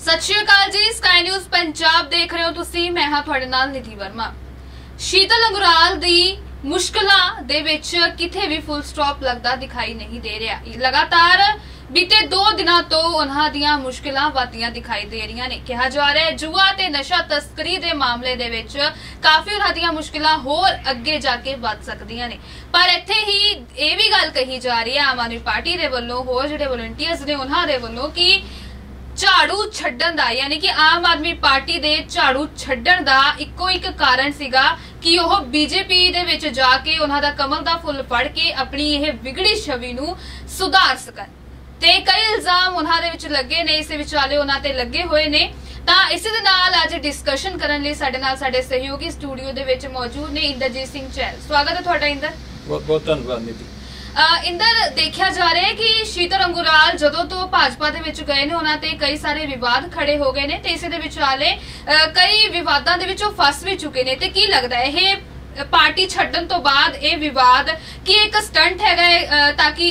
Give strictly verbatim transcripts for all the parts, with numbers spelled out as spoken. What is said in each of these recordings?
सत श्री अकाल जी, sky news Punjab देख रहे हो तुसी। मैं हां तुहाडे नाल निधि वर्मा। शीतल अंगुराल दी मुश्किलां दे विच किथे भी फुल स्टॉप लगदा दिखाई नहीं दे रहा। लगातार बीते दो दिनों तो उन्हां दियां मुश्किलां वधदियां दिखाई दे रही ने। कहा जा रहा है जुआ ते नशा तस्करी दे मामले दे विच काफी उन्हां दियां मुश्किलां होर अगे जाके वध सकदियां ने। पर इत्थे ही ये भी गल कही जा रही है आम आदमी पार्टी दे वल्लों, होर जिहड़े वॉलंटियर्स ने उन्हां दे वल्लों कि झाड़ू छड्डण दा, यानी कि आम आदमी पार्टी दे झाड़ू छड्डण दा इक्को एक कारण सीगा कि ओह बीजेपी दे विच जाके उन्हां दा कमल दा फुल फड़ के अपनी यह बिगड़ी छवि नूं सुधार सकन। ते कई इल्जाम उन्हां दे विच लगे ने, इस विचाले उन्हां ते लगे होए ने। तां इस दे नाल अज डिस्कशन करन लई साडे नाल साडे सहयोगी स्टूडियो दे विच मौजूद ने इंद्रजीत सिंह चहल। स्वागत है तुहाडा इंदर। बहुत बहुत धन्यवाद निधि। इंदर, देखा जा रहा है कि शीतल अंगुराल जदों तो भाजपा दे विच गए ने उन्हां ते कई सारे विवाद खड़े हो गए ने ते इस दे विचाले कई विवादां दे विचों फस भी चुके ने। ते की लगदा है ये पार्टी छड्डण तो बाद ये विवाद की एक स्टंट है ताकि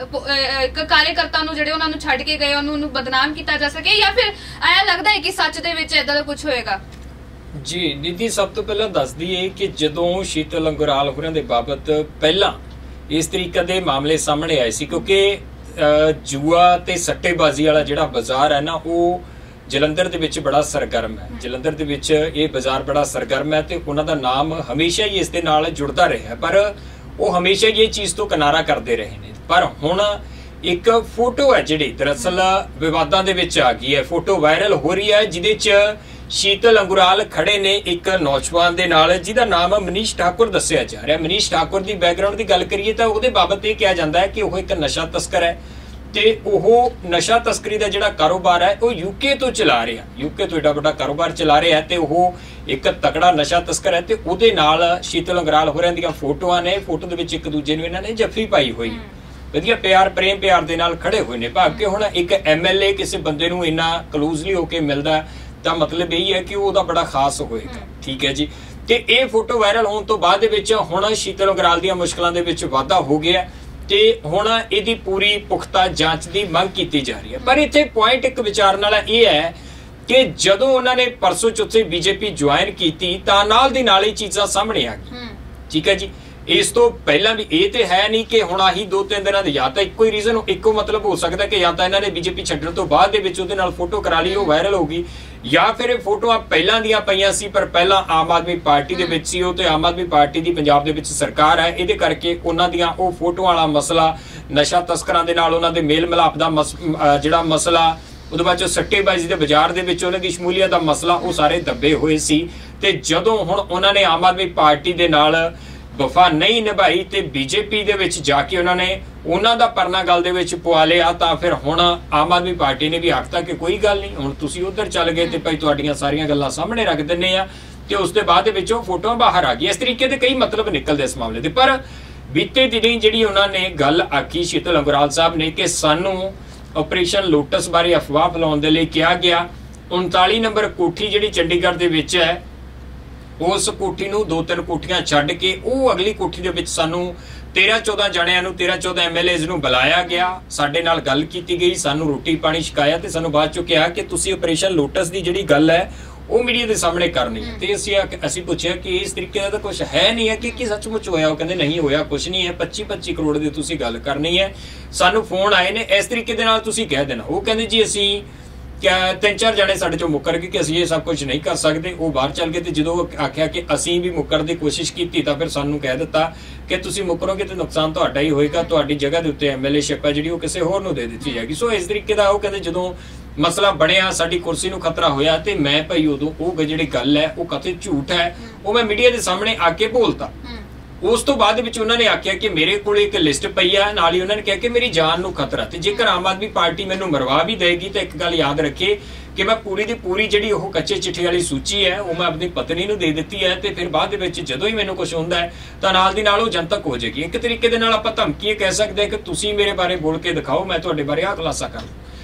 एक कार्यकर्ता नूं जिहड़े उन्हां नूं छड्ड के गए उन्हां नूं बदनाम किया जा सके, या फिर ऐ लगदा है कि सच दे विच इदां दा कुछ होएगा? जी निधि, सब तो पहला दस दईए कि जदों शीतल अंगुराल होरां दे बाबत पहला इस तरीके के मामले सामने आए सी, क्योंकि जुआ ते सट्टेबाजी वाला जिहड़ा बाजार है ना वो जलंधर दे विच बड़ा सरगर्म है। जलंधर दे विच ये बाजार बड़ा सरगर्म है ते उन्हां दा नाम हमेशा ही इस दे नाल जुड़दा रहा, पर वो हमेशा ये चीज़ तो किनारा करते रहे ने। पर हुण एक फोटो है जिहड़ी दरअसल विवादां दे विच आ गई है, फोटो वायरल हो रही है जिहदे च शीतल अंगुराल खड़े ने एक नौजवान दे नाल जिहदा नाम मनीष ठाकुर दस्सिया जा रहा है। मनीष ठाकुर की बैकग्राउंड की गल करिए तो उहदे बाबत यह कहा जाता है कि वह एक नशा तस्कर है ते वह नशा तस्करी का जिहड़ा कारोबार है वह यूके तो चला रहा है, यूके तो एडा वड्डा कारोबार चला रहा है ते वह एक तगड़ा नशा तस्कर है। ते उहदे नाल शीतल अंगुराल होरां दीयां फोटोआं ने, फोटो दे विच एक दूजे नूं इन्हां ने जफ्फी पाई हुई, वधिया प्यार प्रेम प्यार दे नाल खड़े हुए ने। भाग के हुण एक एम एल ए किसी बंदे नूं इन्ना क्लोजली होके मिलदा तो मतलब यही है कि वह बड़ा खास होएगा। ठीक है जी। ते ये फोटो वायरल होने तो बाद हुण शीतल अंगुराल दी मुश्किलों के वाधा हो गया ते हुण इहदी पूरी पुख्ता जांच की मंग की जा रही है। पर इत्थे पॉइंट एक विचारन वाला यह है कि जदों उन्होंने परसों चौथे बीजेपी ज्वाइन की तां नाल दी नाल ही चीज़ां सामने आ गई। ठीक है जी। इस तो पहला भी ये तो है नहीं कि हुण आही दो तीन दिनों या तो इको ही रीजन इको मतलब हो सकता है कि या तो इन्होंने बीजेपी छड्डण तो बाद दे विच उहदे नाल फोटो करा ली, वो वायरल हो गई, या फिर फोटोआं पहलां दीआं पईआं सी पर पहलां आम आदमी पार्टी दे विच सी, ते आम आदमी पार्टी दी पंजाब दे विच सरकार है, इहदे करके उन्हां दीआं ओह फोटोआं वाला मसला नशा तस्करां दे नाल उन्हां दे मेल मिलाप दा जिहड़ा मसला, उहदे बाद सट्टेबाजी दे बाजार दे विच उन्हां दी शमूलीयत दा मसला वो सारे दबे होए सी। ते जदों हुण उन्हां ने आम आदमी पार्टी दे नाल वफा नहीं निभाई ते बीजेपी दे विच जाके उन्होंने उन्हां दा परना गल दे विच पवा लिया, तां फिर हुण आम आदमी पार्टी ने भी आखता कि कोई गल नहीं, हुण तुसीं उधर चल गए ते भाई तुहाडीआं सारियां गल्लां सामने रख दिंदे आ ते उस दे बाद दे विच ओह फोटोआं बाहर आ गई। इस तरीके दे कई मतलब निकलदे इस मामले दे। पर बीते दिनीं जिहड़ी उन्होंने गल आखी शीतल अंगुराल साहब ने कि सानूं ऑपरेशन लोटस बारे अफवाह फैलाउण दे लई किहा गया, उनताली नंबर कोठी जिहड़ी चंडीगढ़ दे विच है उस कोठी नूं दो तीन कोठियां छड्ड के वो अगली कोठी दे विच सानूं तेरह चौदह जणियां नूं तेरह चौदह एम एल एज़ नूं बुलाया गया, साडे नाल गल कीती गई, सानूं रोटी पानी छकाया ते सानूं बाद चों कहा कि तुसीं ऑपरेशन लोटस दी जिहड़ी गल है वो मीडिया के सामने करनी है। ते असीं असीं पुछिआ कि इस तरीके का तो कुछ है नहीं है कि कि सचमुच होया? वो कहंदे नहीं होया कुछ नहीं है, पच्ची पच्ची करोड़ दी तुसीं गल करनी है, सानूं फोन आए ने इस तरीके दे नाल तुसीं कह देना। वो कहंदे जी असीं क्या तीन चार जने साडे चों मुकर गए कि असीं ये सब कुछ नहीं कर सकते, वो बाहर चल गए। तो जो आख्या कि असीं भी मुकर की कोशिश की तो फिर सानूं कह दिता कि तुसीं मुकरोगे तो नुकसान तुहाडा ही होएगा, तुहाडी जगह दे उत्ते एम एल ए शिप है जिहड़ी वो किसी होर नूं दे दित्ती जाएगी। सो इस तरीके का वो कहंदे जदों मसला बनिया साडी कुर्सी नूं खतरा होया ते मैं भाई उदों वो जिहड़ी गल है वो कथित झूठ है वो मैं मीडिया के सामने आके बोलता। उस तो बाद विच उन्होंने आख्या कि मेरे को एक लिस्ट पई है, नाल ही उन्होंने कहा कि मेरी जान नूं खतरा, ते जेकर आम आदमी पार्टी मैनूं मरवा भी देगी तो एक गल याद रखे कि मैं पूरी दी पूरी जिहड़ी ओह कच्चे चिट्ठी वाली सूची है वो मैं अपनी पत्नी नूं दे दित्ती है, ते फिर बाद विच जदों ही मैनूं कुछ हुंदा है तां नाल दी नाल ओह जनतक हो जाएगी। एक तरीके दे नाल आपां धमकी कह सकदे कि तुसीं मेरे बारे बोल के दिखाओ, मैं तुहाडे बारे आ खुलासा कर।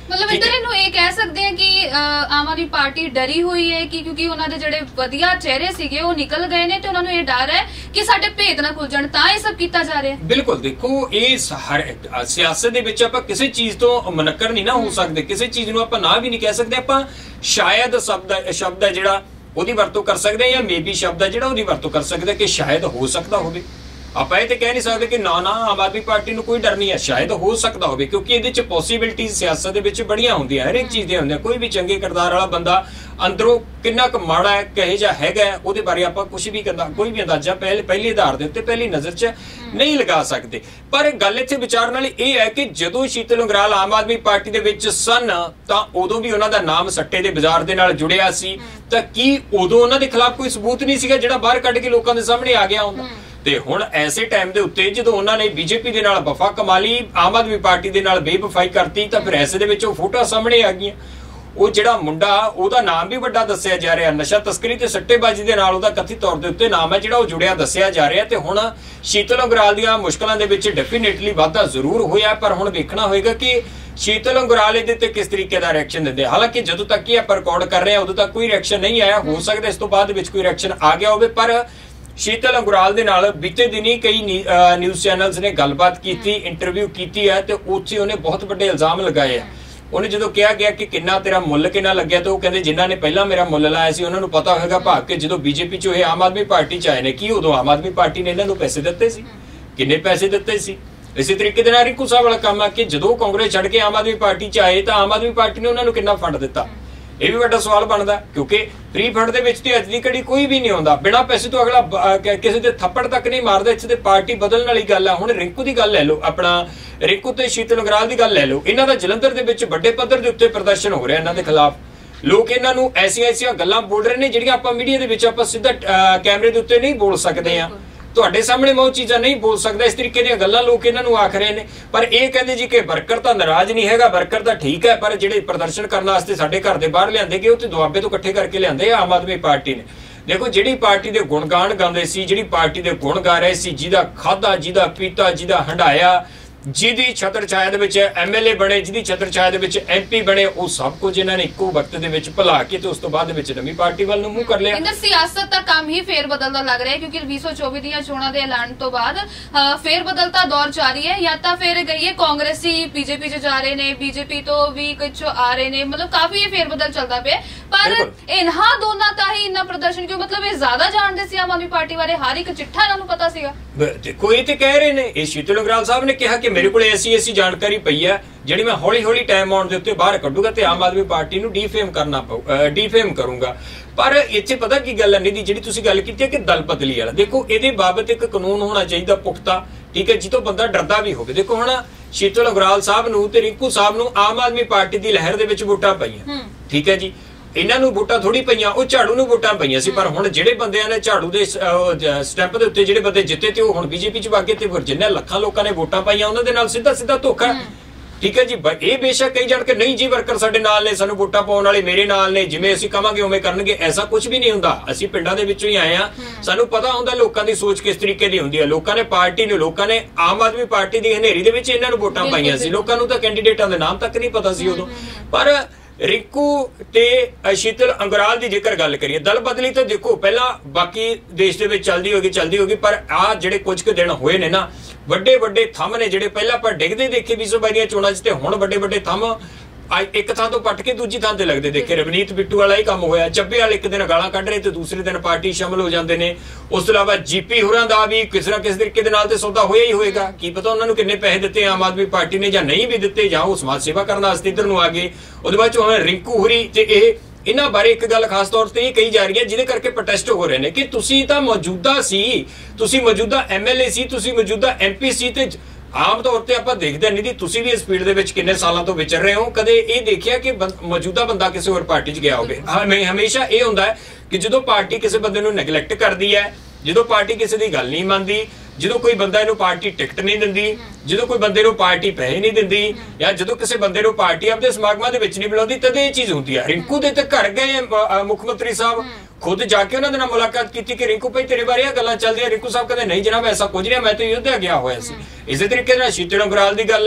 मतलब इधर ਇਹਨੂੰ ਇਹ ਕਹਿ ਸਕਦੇ ਆ ਕਿ ਆਮ ਆਦਮੀ ਪਾਰਟੀ ਡਰੀ ਹੋਈ ਹੈ ਕਿ ਕਿਉਂਕਿ ਉਹਨਾਂ ਦੇ ਜਿਹੜੇ ਵਧੀਆ ਚਿਹਰੇ ਸੀਗੇ ਉਹ ਨਿਕਲ ਗਏ ਨੇ ਤੇ ਉਹਨਾਂ ਨੂੰ ਇਹ ਡਰ ਹੈ ਕਿ ਸਾਡੇ ਭੇਦ ਨਾ ਖੁੱਲ ਜਾਣ ਤਾਂ ਇਹ ਸਭ ਕੀਤਾ ਜਾ ਰਿਹਾ। ਬਿਲਕੁਲ, ਦੇਖੋ ਇਹ ਹਰ ਸਿਆਸਤ ਦੇ ਵਿੱਚ ਆਪਾਂ ਕਿਸੇ ਚੀਜ਼ ਤੋਂ ਮੁਨੱਕਰ ਨਹੀਂ ਨਾ ਹੋ ਸਕਦੇ, ਕਿਸੇ ਚੀਜ਼ ਨੂੰ ਆਪਾਂ ਨਾ ਵੀ ਨਹੀਂ ਕਹਿ ਸਕਦੇ। ਆਪਾਂ ਸ਼ਾਇਦ ਸ਼ਬਦ ਸ਼ਬਦ ਹੈ ਜਿਹੜਾ ਉਹਦੀ ਵਰਤੋਂ ਕਰ ਸਕਦੇ ਆ, ਜਾਂ ਮੇਬੀ ਸ਼ਬਦ ਹੈ ਜਿਹੜਾ ਉਹਦੀ ਵਰਤੋਂ ਕਰ ਸਕਦੇ ਕਿ ਸ਼ਾਇਦ ਹੋ ਸਕਦਾ ਹੋਵੇ। ਆਪਾਂ ਇਹ ਤੇ ਕਹਿ ਨਹੀਂ ਸਕਦੇ ਕਿ ਨਾ ਨਾ ਆਮ ਆਦਮੀ ਪਾਰਟੀ ਨੂੰ ਕੋਈ ਡਰ ਨਹੀਂ ਹੈ, ਸ਼ਾਇਦ ਹੋ ਸਕਦਾ ਹੋਵੇ, ਕਿਉਂਕਿ ਇਹਦੇ ਚ ਪੋਸੀਬਿਲਿਟੀਜ਼ ਸਿਆਸਤ ਦੇ ਵਿੱਚ ਬੜੀਆਂ ਹੁੰਦੀਆਂ, ਹਰ ਇੱਕ ਚੀਜ਼ ਦੀਆਂ ਹੁੰਦੀਆਂ। ਕੋਈ ਵੀ ਚੰਗੇ ਕਿਰਦਾਰ ਵਾਲਾ ਬੰਦਾ ਅੰਦਰੋਂ ਕਿੰਨਾ ਕੁ ਮਾੜਾ ਹੈ, ਕਹੇ ਜਾਂ ਹੈਗਾ, ਉਹਦੇ ਬਾਰੇ ਆਪਾਂ ਕੁਝ ਵੀ ਕਹਿੰਦਾ ਕੋਈ ਵੀ ਅੰਦਾਜ਼ਾ ਪਹਿਲੇ ਪਹਿਲੇ ਆਧਾਰ ਦੇ ਉੱਤੇ ਪਹਿਲੀ ਨਜ਼ਰ 'ਚ ਨਹੀਂ ਲਗਾ ਸਕਦੇ। ਪਰ ਗੱਲ ਇੱਥੇ ਵਿਚਾਰਨ ਵਾਲੀ ਇਹ ਹੈ ਕਿ ਜਦੋਂ ਸ਼ੀਤਲ ਉਂਗਰਾਲ ਆਮ ਆਦਮੀ ਪਾਰਟੀ ਦੇ ਵਿੱਚ ਸਨ ਤਾਂ ਉਦੋਂ ਵੀ ਉਹਨਾਂ ਦਾ ਨਾਮ ਸੱਟੇ ਦੇ ਬਾਜ਼ਾਰ ਦੇ ਨਾਲ ਜੁੜਿਆ ਸੀ, ਤਾਂ ਕੀ ਉਦੋਂ ਉਹਨਾਂ ਦੇ ਖਿਲਾਫ ਕੋਈ ਸਬੂਤ ਨਹੀਂ ਸੀਗਾ ਜਿਹੜਾ ਬਾਹਰ ਕੱਢ ਕੇ ਲੋਕਾਂ ਦੇ ਸਾਹਮਣੇ ਆ ਗਿਆ ਹੁੰਦਾ? ਤੇ ਹੁਣ ਐਸੇ ਟਾਈਮ ਦੇ ਉੱਤੇ ਜਦੋਂ ਉਹਨਾਂ ਨੇ ਬੀਜੇਪੀ ਦੇ ਨਾਲ ਵਫਾ ਕਮਾ ਲਈ, ਆਮ ਆਦਮੀ ਪਾਰਟੀ ਦੇ ਨਾਲ ਬੇਵਫਾਈ ਕਰਤੀ, ਤਾਂ ਫਿਰ ਐਸੇ ਦੇ ਵਿੱਚ ਉਹ ਫੋਟੋ ਸਾਹਮਣੇ ਆ ਗਈਆਂ। ਉਹ ਜਿਹੜਾ ਮੁੰਡਾ ਉਹਦਾ ਨਾਮ ਵੀ ਵੱਡਾ ਦੱਸਿਆ ਜਾ ਰਿਹਾ, ਨਸ਼ਾ ਤਸਕਰੀ ਤੇ ਸੱਟੇਬਾਜ਼ੀ ਦੇ ਨਾਲ ਉਹਦਾ ਕਥਿਤ ਤੌਰ ਦੇ ਉੱਤੇ ਨਾਮ ਹੈ ਜਿਹੜਾ ਉਹ ਜੁੜਿਆ ਦੱਸਿਆ ਜਾ ਰਿਹਾ। ਤੇ ਹੁਣ ਸ਼ੀਤਲ ਉਂਗਰਾਲ ਦੀਆਂ ਮੁਸ਼ਕਲਾਂ ਦੇ ਵਿੱਚ ਡੈਫੀਨੇਟਲੀ ਵਾਧਾ ਜ਼ਰੂਰ ਹੋਇਆ, ਪਰ ਹੁਣ ਵੇਖਣਾ ਹੋਏਗਾ ਕਿ ਸ਼ੀਤਲ ਉਂਗਰਾਲ ਇਹਦੇ ਤੇ ਕਿਸ ਤਰੀਕੇ ਦਾ ਰਿਐਕਸ਼ਨ ਦਿੰਦੇ। ਹਾਲਾਂਕਿ ਜਦੋਂ ਤੱਕ ਇਹ ਆਪਾਂ ਰਿਕਾਰਡ ਕਰ ਰਹੇ ਹਾਂ ਉਦੋਂ ਤੱਕ ਕੋਈ ਰਿਐਕਸ਼ਨ ਨਹੀਂ ਆਇਆ, ਹੋ ਸਕਦਾ ਇਸ ਤੋਂ ਬਾਅਦ ਵਿੱਚ ਕੋਈ ਰਿਐਕਸ਼ਨ ਆ ਗਿਆ ਹੋਵੇ। ਪਰ ਸ਼ੀਤਲ ਉਂਗਰਾਲ ਦੇ ਨਾਲ ਬੀਤੇ ਦਿਨੀ ਕਈ ਨਿਊਜ਼ ਚੈਨਲਸ ਨੇ ਗੱਲਬਾਤ ਕੀਤੀ, ਇੰਟਰਵਿਊ ਕੀਤੀ ਹੈ, ਤੇ ਉੱਥੇ ਉਹਨੇ ਬਹੁਤ ਵੱਡੇ ਇਲਜ਼ਾਮ ਲਗਾਏ ਆ। ਉਹਨੇ ਜਦੋਂ ਕਿਹਾ ਗਿਆ ਕਿ ਕਿੰਨਾ ਤੇਰਾ ਮੁੱਲ ਕਿੰਨਾ ਲੱਗਿਆ, ਤਾਂ ਉਹ ਕਹਿੰਦੇ ਜਿਨ੍ਹਾਂ ਨੇ ਪਹਿਲਾਂ ਮੇਰਾ ਮੁੱਲ ਲਾਇਆ ਸੀ ਉਹਨਾਂ ਨੂੰ ਪਤਾ ਹੋਵੇਗਾ ਭਾਗ ਕੇ ਜਦੋਂ ਬੀਜੇਪੀ ਚੋਂ ਇਹ ਆਮ ਆਦਮੀ ਪਾਰਟੀ ਚ ਆਏ ਨੇ ਕੀ ਉਦੋਂ ਆਮ ਆਦਮੀ ਪਾਰਟੀ ਨੇ ਇਹਨਾਂ ਨੂੰ ਪੈਸੇ ਦਿੱਤੇ ਸੀ, ਕਿੰਨੇ ਪੈਸੇ ਦਿੱਤੇ ਸੀ। ਇਸੇ ਤਰੀਕੇ ਦੇ ਨਾਲ ਰਿੰਕੂ ਸਾਹਿਬ ਵਾਲਾ ਕੰਮ ਆ ਕਿ ਜਦੋਂ ਕਾਂਗਰਸ ਛੱਡ ਕੇ ਆਮ ਆਦਮੀ ਪਾਰਟੀ ਚ ਆਏ ਤਾਂ ਆਮ ਆਦਮੀ ਪਾਰਟੀ ਨੇ ਉਹਨਾਂ ਨੂੰ ਕਿੰਨਾ ਫੰਡ ਦਿੱਤਾ, ਇਹ ਵੀ ਵੱਡਾ ਸਵਾਲ ਬਣਦਾ। ਕਿਉਂਕਿ ਫ੍ਰੀ ਫੰਡ ਦੇ ਵਿੱਚ ਤੇ ਅੱਜ ਦੀ ਘੜੀ ਕੋਈ ਵੀ ਨਹੀਂ ਆਉਂਦਾ, ਬਿਨਾਂ ਪੈਸੇ ਤੋਂ ਅਗਲਾ ਕਿਸੇ ਦੇ ਥੱਪੜ ਤੱਕ ਨਹੀਂ ਮਾਰਦਾ। ਇੱਥੇ ਤੇ ਪਾਰਟੀ ਬਦਲਣ ਵਾਲੀ ਗੱਲ ਆ। ਹੁਣ ਰਿੰਕੂ ਦੀ ਗੱਲ ਲੈ ਲਓ, ਆਪਣਾ ਰਿੰਕੂ ਤੇ ਸ਼ੀਤਲ ਉਂਗਰਾਲ ਦੀ ਗੱਲ ਲੈ ਲਓ, ਇਹਨਾਂ ਦਾ ਜਲੰਧਰ ਦੇ ਵਿੱਚ ਵੱਡੇ ਪੱਧਰ ਦੇ ਉੱਤੇ ਪ੍ਰਦਰਸ਼ਨ ਹੋ ਰਿਹਾ ਇਹਨਾਂ ਦੇ ਖਿਲਾਫ। ਲੋਕ ਇਹਨਾਂ ਨੂੰ ਐਸੀਆਂ ਐਸੀਆਂ ਗੱਲਾਂ ਬੋਲ ਰਹੇ ਨੇ ਜਿਹੜੀਆਂ ਆਪਾਂ ਮੀਡੀਆ ਦੇ ਵਿੱਚ ਆਪਾਂ ਸਿੱਧਾ ਕੈਮਰੇ ਦੇ ਉੱਤੇ ਨਹੀਂ ਬੋਲ ਸਕਦੇ ਆ, ਤੁਹਾਡੇ ਸਾਹਮਣੇ ਮੈਂ ਉਹ ਚੀਜ਼ਾਂ ਨਹੀਂ ਬੋਲ ਸਕਦਾ। ਇਸ ਤਰੀਕੇ ਦੀਆਂ ਗੱਲਾਂ ਲੋਕ ਇਹਨਾਂ ਨੂੰ ਆਖ ਰਹੇ ਨੇ, ਪਰ ਇਹ ਕਹਿੰਦੇ ਜੀ ਕਿ ਵਰਕਰ ਤਾਂ ਨਾਰਾਜ਼ ਨਹੀਂ ਹੈਗਾ, ਵਰਕਰ ਤਾਂ ਠੀਕ ਹੈ, ਪਰ ਜਿਹੜੇ ਪ੍ਰਦਰਸ਼ਨ ਕਰਨ ਵਾਸਤੇ ਸਾਡੇ ਘਰ ਦੇ ਬਾਹਰ ਲਿਆਂਦੇ ਗਏ ਉਹ ਤੇ ਦੁਆਬੇ ਤੋਂ ਇਕੱਠੇ ਕਰਕੇ ਲਿਆਂਦੇ ਆਮ ਆਦਮੀ ਪਾਰਟੀ ਨੇ। ਦੇਖੋ ਜਿਹੜੀ ਪਾਰਟੀ ਦੇ ਗੁਣਗਾਨ ਗਾਉਂਦੇ ਸੀ, ਜਿਹੜੀ ਪਾਰਟੀ ਦੇ ਗੁਣ ਗਾ ਰਹੇ ਸੀ, ਜਿਹਦਾ ਖਾਦਾ, ਜਿਹਦਾ ਪੀਤਾ, ਜਿਹਦਾ ਹੰਡਾਇਆ, ਜਿਹਦੀ ਛਤਰ ਛਾਇਆ ਦੇ ਵਿੱਚ ਐਮਐਲਏ ਬਣੇ, ਜਿਹਦੀ ਛਤਰ ਛਾਇਆ ਦੇ ਵਿੱਚ ਐਮਪੀ ਬਣੇ, ਉਹ ਸਭ ਕੁਝ ਇਹਨਾਂ ਨੇ ਇੱਕੋ ਵਕਤ ਦੇ ਵਿੱਚ ਭੁਲਾ ਕੇ ਤੇ ਉਸ ਤੋਂ ਬਾਅਦ ਦੇ ਵਿੱਚ ਨਵੀਂ ਪਾਰਟੀ ਵੱਲ ਨੂੰ ਮੂੰਹ ਕਰ ਲਿਆ। ਇੰਦਰ ਸਿਆਸਤ ਦਾ ਕੰਮ ਹੀ ਫੇਰ ਬਦਲਦਾ ਲੱਗ ਰਿਹਾ ਕਿਉਂਕਿ ਵੀਹ ਸੌ ਚੌਵੀ ਦੀਆਂ ਚੋਣਾਂ ਦੇ ਐਲਾਨ ਤੋਂ ਬਾਅਦ ਫੇਰ ਬਦਲਤਾ ਦੌਰ ਜਾਰੀ ਹੈ। ਜਾਂ ਤਾਂ ਫਿਰ ਗਈਏ ਕਾਂਗਰਸੀ ਬੀਜੇਪੀ 'ਚ ਜਾ ਰਹੇ ਨੇ, ਬੀਜੇਪੀ ਤੋਂ ਵੀ ਕੁਝ ਆ ਰਹੇ ਨੇ, ਮਤਲਬ ਕਾਫੀ ਇਹ ਫੇਰ ਬਦਲ ਚੱਲਦਾ ਪਿਆ। ਪਰ ਇਹਨਾਂ ਦੋਨਾਂ ਦਾ ਹੀ ਇੰਨਾ ਪ੍ਰਦਰਸ਼ਨ ਕਿਉਂ? ਮਤਲਬ ਇਹ ਜ਼ਿਆਦਾ ਜਾਣਦੇ ਸੀ ਆਮ ਆਦਮੀ ਪਾਰਟੀ ਬਾਰੇ, ਹਰ ਇੱਕ ਚਿੱਠਾ ਇਹਨਾਂ ਨੂੰ ਪਤਾ ਸੀਗਾ। ਦੇਖੋ ਇਹ ਤੇ ਕਹਿ ਰਹੇ ਨੇ, ਇਹ ਸ਼ੀਤਲ ਉਂਗਰਾਲ ਸਾਹਿਬ ਨੇ ਕਿਹਾ ਕਿ ਮੇਰੇ ਕੋਲ ਐਸੀ ਐਸੀ ਜਾਣਕਾਰੀ ਪਈ ਹੈ ਜਿਹੜੀ ਮੈਂ ਹੌਲੀ ਹੌਲੀ ਟਾਈਮ ਆਉਣ ਦੇ ਉੱਤੇ ਬਾਹਰ ਕੱਢੂਗਾ ਤੇ ਆਮ ਆਦਮੀ ਪਾਰਟੀ ਨੂੰ ਡੀਫੇਮ ਕਰਨਾ ਪਊ, ਡੀਫੇਮ ਕਰੂੰਗਾ। ਪਰ ਇੱਥੇ ਪਤਾ ਕੀ ਗੱਲ ਹੈ ਨਿੱਧੀ, ਜਿਹੜੀ ਤੁਸੀਂ ਗੱਲ ਕੀਤੀ ਹੈ ਕਿ ਦਲ ਬਦਲੀ ਵਾਲਾ, ਦੇਖੋ ਇਹਦੇ ਬਾਬਤ ਇੱਕ ਕਾਨੂੰਨ ਹੋਣਾ ਚਾਹੀਦਾ ਪੁਖਤਾ, ਠੀਕ ਹੈ, ਜਿੱਤੋਂ ਬੰਦਾ ਡਰਦਾ ਵੀ ਹੋਵੇ। ਦੇਖੋ ਹੁਣ ਸ਼ੀਤਲ ਉਂਗਰਾਲ ਸਾਹਿਬ ਨੂੰ ਤੇ ਰਿੰਕੂ ਸਾਹਿਬ ਨੂੰ ਆਮ ਆਦਮੀ ਪਾਰਟੀ ਦੀ ਲਹਿਰ ਦੇ ਵਿੱਚ ਵੋਟਾਂ ਪਈਆਂ, ਠੀਕ ਹੈ ਜੀ, ਇਹਨਾਂ ਨੂੰ ਵੋਟਾਂ ਥੋੜੀ ਪਈਆਂ, ਉਹ ਝਾੜੂ ਨੂੰ ਵੋਟਾਂ ਪਈਆਂ ਸੀ। ਪਰ ਹੁਣ ਜਿਹੜੇ ਬੰਦਿਆਂ ਨੇ ਝਾੜੂ ਦੇ ਸਟੈਂਪ ਦੇ ਉੱਤੇ ਜਿਹੜੇ ਬੰਦੇ ਜਿੱਤੇ ਤੇ ਉਹ ਹੁਣ ਬੀਜੇਪੀ 'ਚ ਵਾਗੇ, ਤੇ ਜਿੰਨੇ ਲੱਖਾਂ ਲੋਕਾਂ ਨੇ ਵੋਟਾਂ ਪਾਈਆਂ ਉਹਨਾਂ ਦੇ ਨਾਲ ਸਿੱਧਾ ਸਿੱਧਾ ਧੋਖਾ, ਠੀਕ ਹੈ ਜੀ। ਇਹ ਬੇਸ਼ੱਕ ਕਈ ਜਾਣ ਕੇ ਨਹੀਂ ਜੀ ਵਰਕਰ ਸਾਡੇ ਨਾਲ ਨੇ, ਸਾਨੂੰ ਵੋਟਾਂ ਪਾਉਣ ਵਾਲੇ ਮੇਰੇ ਨਾਲ ਨੇ, ਜਿਵੇਂ ਅਸੀਂ ਕਵਾਂਗੇ ਉਵੇਂ ਕਰਨਗੇ, ਐਸਾ ਕੁਝ ਵੀ ਨਹੀਂ ਹੁੰਦਾ। ਅਸੀਂ ਪਿੰਡਾਂ ਦੇ ਵਿੱਚੋਂ ਹੀ ਆਏ ਆ, ਸਾਨੂੰ ਪਤਾ ਹੁੰਦਾ ਲੋਕਾਂ ਦੀ ਸੋਚ ਕਿਸ ਤਰੀਕੇ ਦੀ ਹੁੰਦੀ ਹੈ। ਲੋਕਾਂ ਨੇ ਪਾਰਟੀ ਨੂੰ, ਲੋਕਾਂ ਨੇ ਆਮ ਆਦਮੀ ਪਾਰਟੀ ਦੀ ਹਨੇਰੀ ਦੇ ਵਿੱਚ ਇਹਨਾਂ ਨੂੰ ਵੋਟਾਂ ਪਾਈਆਂ ਸੀ, ਲੋਕਾਂ ਨੂੰ ਤਾਂ ਕੈਂਡੀਡੇਟਾਂ ਦੇ ਨਾਮ ਤੱਕ ਨਹੀਂ ਪਤਾ ਸੀ ਉਦੋਂ। ਪਰ ਰਿੰਕੂ ਤੇ ਸ਼ੀਤਲ ਉਂਗਰਾਲ ਦੀ ਜੇਕਰ ਗੱਲ ਕਰੀਏ, ਦਲ ਬਦਲੀ ਤਾਂ ਦੇਖੋ ਪਹਿਲਾਂ ਬਾਕੀ ਦੇਸ਼ ਦੇ ਵਿੱਚ ਚੱਲਦੀ ਹੋਗੀ ਚੱਲਦੀ ਹੋਗੀ ਪਰ ਆਹ ਜਿਹੜੇ ਕੁਝ ਕੁ ਦਿਨ ਹੋਏ ਨੇ ਨਾ, ਵੱਡੇ ਵੱਡੇ ਥੰਮ ਨੇ ਜਿਹੜੇ ਪਹਿਲਾਂ ਆਪਾਂ ਡਿੱਗਦੇ ਦੇਖੇ ਵੀਹ ਸੌ ਬਾਈ ਦੀਆਂ ਚੋਣਾਂ 'ਚ, ਤੇ ਹੁਣ ਵੱਡੇ ਵੱਡੇ ਥੰਮ ਇੱਕ ਥਾਂ ਤੋਂ ਪੱਟ ਕੇ ਦੂਜੀ ਥਾਂ ਤੇ ਲੱਗਦੇ ਦੇਖੇ। ਰਵਨੀਤ ਬਿੱਟੂ ਵਾਲਾ ਹੀ ਕੰਮ ਹੋਇਆ, ਚੱਬੇ ਵਾਲੇ ਇੱਕ ਦਿਨ ਗਾਲਾਂ ਕੱਢ ਰਹੇ ਤੇ ਦੂਸਰੇ ਦਿਨ ਪਾਰਟੀ ਸ਼ਾਮਲ ਹੋ ਜਾਂਦੇ ਨੇ। ਉਸ ਤੋਂ ਇਲਾਵਾ ਜੀਪੀ ਹੋਰਾਂ ਦਾ ਵੀ ਕਿਸੇ ਨਾ ਕਿਸੇ ਤਰੀਕੇ ਦੇ ਨਾਲ ਤੇ ਸੌਦਾ ਹੋਇਆ ਹੀ ਹੋਏਗਾ, ਕੀ ਪਤਾ ਉਹਨਾਂ ਨੂੰ ਕਿੰਨੇ ਪੈਸੇ ਦਿੱਤੇ ਆਮ ਆਦਮੀ ਪਾਰਟੀ ਨੇ ਜਾਂ ਨਹੀਂ ਵੀ ਦਿੱਤੇ, ਜਾਂ ਉਹ ਸਮਾਜ ਸੇਵਾ ਕਰਨ ਵਾਸਤੇ ਇੱਧਰ ਨੂੰ ਆ ਗਏ। ਉਹਦੇ ਬਾਅਦ ਚ ਹੁਣ ਰਿੰਕੂ ਹੋਰੀ ਤੇ ਇਹ ਇਹਨਾਂ ਬਾਰੇ ਇੱਕ ਗੱਲ ਖਾਸ ਤੌਰ ਤੇ ਇਹ ਕਹੀ ਜਾ ਰਹੀ ਹੈ ਜਿਹਦੇ ਕਰਕੇ ਪ੍ਰੋਟੈਸਟ ਹੋ ਰਹੇ ਨੇ ਕਿ ਤੁਸੀਂ ਤਾਂ ਮੌਜੂਦਾ ਸੀ, ਤੁਸੀਂ ਮੌਜੂਦਾ ਐਮਐਲਏ ਸੀ, ਤੁਸੀਂ ਮੌਜੂਦਾ ਐਮਪੀ ਸੀ, ਤੇ ਆਮ ਤੌਰ ਤੇ ਆਪਾਂ ਦੇਖਦੇ ਨਹੀਂ, ਤੁਸੀਂ ਵੀ ਇਸ ਫੀਲਡ ਦੇ ਵਿੱਚ ਕਿੰਨੇ ਸਾਲਾਂ ਤੋਂ ਵਿਚਰ ਰਹੇ ਹੋ, ਕਦੇ ਇਹ ਦੇਖਿਆ ਕਿ ਮੌਜੂਦਾ ਬੰਦਾ ਕਿਸੇ ਹੋਰ ਪਾਰਟੀ 'ਚ ਗਿਆ ਹੋਵੇ? ਹਮੇਸ਼ਾ ਇਹ ਹੁੰਦਾ ਹੈ ਕਿ ਜਦੋਂ ਪਾਰਟੀ ਕਿਸੇ ਬੰਦੇ ਨੂੰ ਨੈਗਲੈਕਟ ਕਰਦੀ ਹੈ, ਜਦੋਂ ਪਾਰਟੀ ਕਿਸੇ ਦੀ ਗੱਲ ਨਹੀਂ ਮੰਨਦੀ, ਜਦੋਂ ਕੋਈ ਬੰਦਾ ਇਹਨੂੰ ਪਾਰਟੀ ਟਿਕਟ ਨਹੀਂ ਦਿੰਦੀ, ਜਦੋਂ ਕੋਈ ਬੰਦੇ ਨੂੰ ਪਾਰਟੀ ਪੈਸੇ ਨਹੀਂ ਦਿੰਦੀ, ਜਾਂ ਜਦੋਂ ਕਿਸੇ ਬੰਦੇ ਨੂੰ ਪਾਰਟੀ ਆਪਣੇ ਸਮਾਗਮਾਂ ਦੇ ਵਿੱਚ ਨਹੀਂ ਬੁਲਾਉਂਦੀ, ਤਦ ਇਹ ਚੀਜ਼ ਹੁੰਦੀ ਹੈ। ਰਿੰਕੂ ਦੇ ਤੇ ਘਰ ਗਏ ਮੁੱਖ ਮੰਤਰੀ ਸਾਹਿਬ, ਖੁਦ ਜਾ ਕੇ ਉਹਨਾਂ ਦੇ ਨਾਲ ਮੁਲਾਕਾਤ ਕੀਤੀ ਕਿ ਰਿੰਕੂ ਭਾਈ ਤੇਰੇ ਬਾਰੇ ਇਹ ਗੱਲਾਂ ਚੱਲਦੀਆਂ। ਰਿੰਕੂ ਸਾਹਿਬ ਕਹਿੰਦੇ ਨਹੀਂ ਜਨਾਬ ਐਸਾ ਕੁਝ ਨਹੀਂ, ਮੈਂ ਤਾਂ ਯੁੱਧਿਆ ਗਿਆ ਹੋਇਆ ਸੀ। ਇਸੇ ਤਰੀਕੇ ਨਾਲ ਸ਼ੀਤਲ ਉਂਗਰਾਲ ਦੀ ਗੱਲ ਹੈ,